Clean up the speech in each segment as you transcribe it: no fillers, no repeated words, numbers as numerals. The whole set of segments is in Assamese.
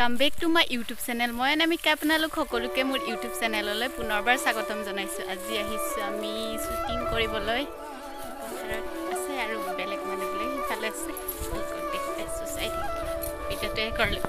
Welcome back to my YouTube channel. মই Anamika আপোনালোক সকলোকে মোৰ YouTube চেনেললৈ পুনৰবাৰ স্বাগতম জনাইছো। আজি আহিছো আমি শুটিং কৰিবলৈ। আছে আৰু বেলেগ মানুহবিলাক ইফালে আছে। দেখতে সোসাইটি ভিডিওতে কৰলো।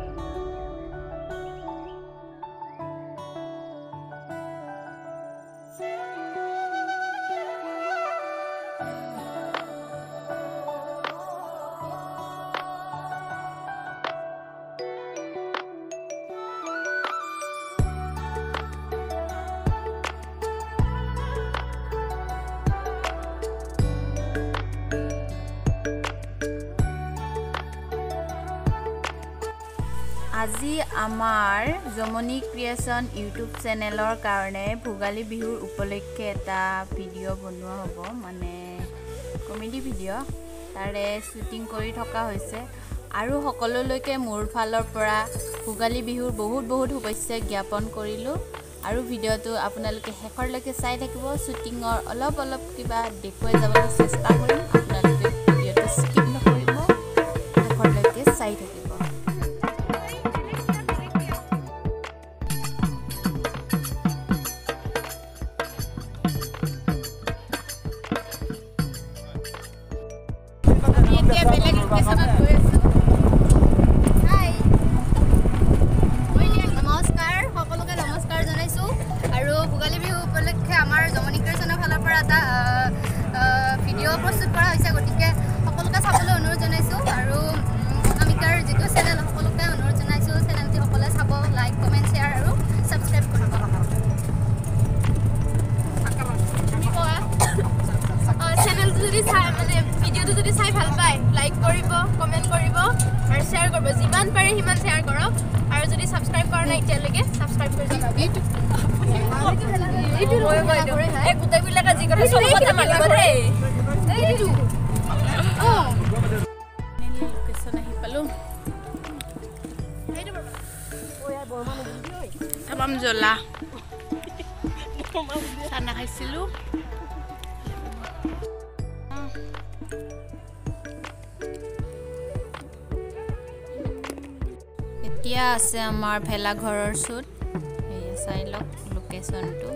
আজি আমাৰ জমনি ক্ৰিয়েচন ইউটিউব চেনেলৰ কাৰণে ভোগালী বিহুৰ উপলক্ষে এটা ভিডিঅ' বনোৱা হ'ব মানে কমেডি ভিডিঅ' তাৰে শুটিং কৰি থকা হৈছে আৰু সকলোলৈকে মোৰ ফালৰ পৰা ভোগালী বিহুৰ বহুত শুভেচ্ছা জ্ঞাপন কৰিলো আৰু ভিডিঅ'টো আপোনালোকে শেষৰলৈকে চাই থাকিব শুটিঙৰ অলপ কিবা দেখুৱাই যাবলৈ চেষ্টা কৰিম আপোনালোকে ভিডিঅ'টো স্কিপ নকৰিব শেষৰলৈকে চাই থাকিব प्रस्तुत करा হৈছে গটিকে সকলোকে চাবলৈ অনুৰোধ জনাইছো আৰু অনামিকাৰ যেটো চেনেল সকলোকে অনুৰোধ জনাইছো চেনেলটি সকলোৱে চাব লাইক কমেন্ট শেয়াৰ আৰু সাবস্ক্ৰাইব কৰিব আমি কোৱা চেনেলটো যদি চাই মানে ভিডিওটো যদি চাই ভাল পায় লাইক কৰিব কমেন্ট কৰিব আৰু শেয়াৰ কৰিব যিমান পাৰে সিমান শেয়াৰ কৰক আৰু যদি সাবস্ক্ৰাইব কৰা নাই এতিয়ালৈকে সাবস্ক্ৰাইব কৰি যাওক এইটো এক গুটাই বিলাকা যি কথা সব কথা মানিব ৰে এইটো লোকেশন আহি পালো এইটো বাবা ওয়া বৰমা নদি ঐ তামাম জলা খানা খাইছিলো এতিয়া আছে আমাৰ ভেলা ঘৰৰ শুট এই চাই লক লোকেশনটো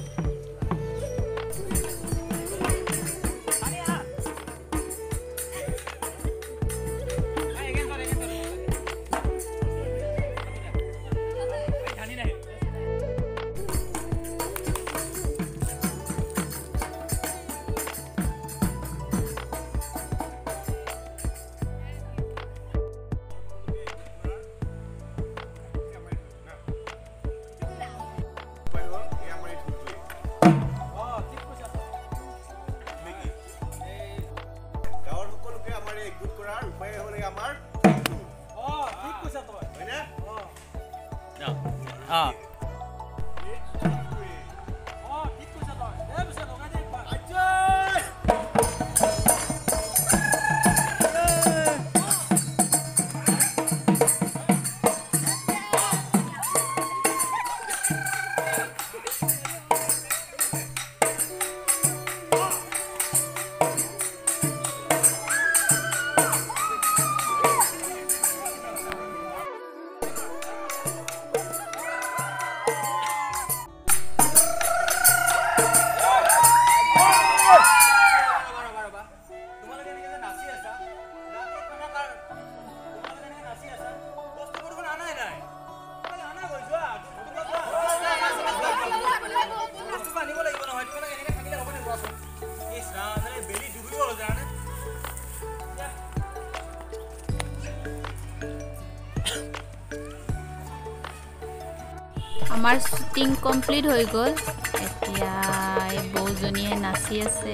আমাৰ শুটিং কমপ্লিট হৈ গ'ল এতিয়া এই বৌজনীয়ে নাচি আছে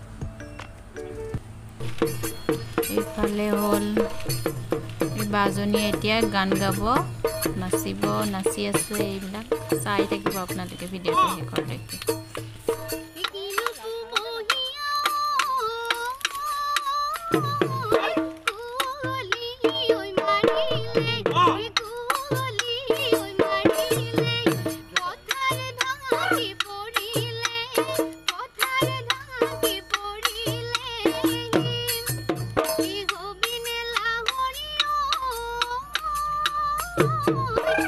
এইফালে হ'ল এই বাজনীয়ে এতিয়া গান গাব নাচিব নাচি আছে এইবিলাক চাই থাকিব আপোনালোকে ভিডিঅ'টো শেষৰলৈকে Oh Thank you.